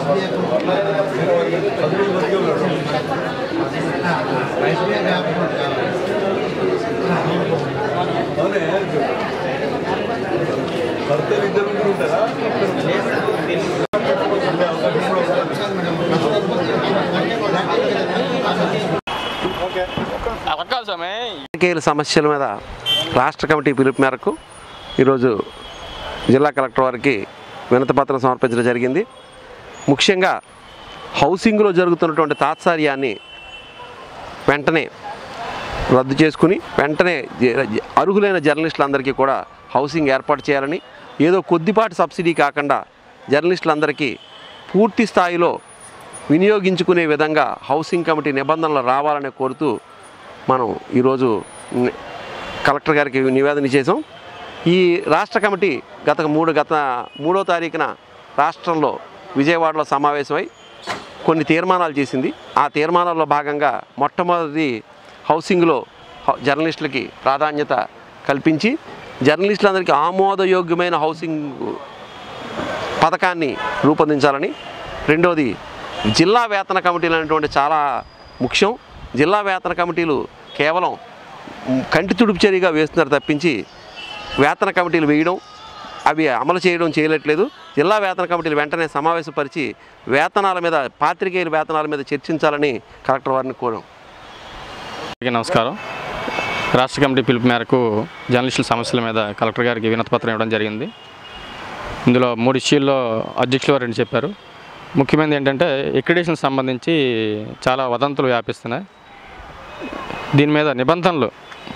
సమస్యల మీద రాష్ట్ర కమిటీ పిలుపు మేరకు ఈరోజు జిల్లా కలెక్టర్ వారికి వినతిపత్రం సమర్పించడం జరిగింది. ముఖ్యంగా హౌసింగ్లో జరుగుతున్నటువంటి తాత్సార్యాన్ని వెంటనే రద్దు చేసుకుని వెంటనే అర్హులైన జర్నలిస్టులందరికీ కూడా హౌసింగ్ ఏర్పాటు చేయాలని, ఏదో కొద్దిపాటి సబ్సిడీ కాకుండా జర్నలిస్టులందరికీ పూర్తి స్థాయిలో వినియోగించుకునే విధంగా హౌసింగ్ కమిటీ నిబంధనలు రావాలని కోరుతూ మనం ఈరోజు కలెక్టర్ గారికి నివేదన చేసాం. ఈ రాష్ట్ర కమిటీ గత 3వ తారీఖున రాష్ట్రంలో విజయవాడలో సమావేశమై కొన్ని తీర్మానాలు చేసింది. ఆ తీర్మానాల్లో భాగంగా మొట్టమొదటి హౌసింగ్లో జర్నలిస్టులకి ప్రాధాన్యత కల్పించి జర్నలిస్టులందరికీ ఆమోదయోగ్యమైన హౌసింగ్ పథకాన్ని రూపొందించాలని, రెండవది జిల్లా వేతన కమిటీలు అనేటువంటి చాలా ముఖ్యం. జిల్లా వేతన కమిటీలు కేవలం కంటి తుడుపు చర్యగా వేస్తున్నారు తప్పించి వేతన కమిటీలు వేయడం, అవి అమలు చేయట్లేదు. జిల్లా వేతన కమిటీలు వెంటనే సమావేశపరిచి వేతనాల మీద, పాత్రికేయుల వేతనాల మీద చర్చించాలని కలెక్టర్ వారిని కోరాం. నమస్కారం. రాష్ట్ర కమిటీ పిలుపు మేరకు జర్నలిస్టుల సమస్యల మీద కలెక్టర్ గారికి వినతిపత్రం ఇవ్వడం జరిగింది. ఇందులో 3 ఇష్యూల్లో అధ్యక్షులు 2 చెప్పారు. ముఖ్యమైనది ఏంటంటే ఎక్రిడేషన్ సంబంధించి చాలా వదంతులు వ్యాపిస్తున్నాయి. దీని మీద నిబంధనలు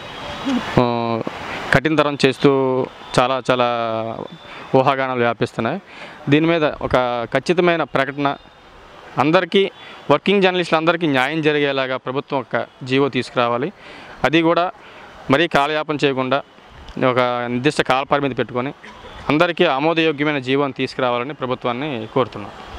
కఠినతరం చేస్తూ చాలా ఊహాగానాలు వ్యాపిస్తున్నాయి. దీని మీద ఒక ఖచ్చితమైన ప్రకటన, అందరికీ వర్కింగ్ జర్నలిస్టులందరికీ న్యాయం జరిగేలాగా ప్రభుత్వం ఒక జీవో తీసుకురావాలి. అది కూడా మరీ కాలయాపన చేయకుండా ఒక నిర్దిష్ట కాల పరిమితి పెట్టుకొని అందరికీ ఆమోదయోగ్యమైన జీవోని తీసుకురావాలని ప్రభుత్వాన్ని కోరుతున్నాం.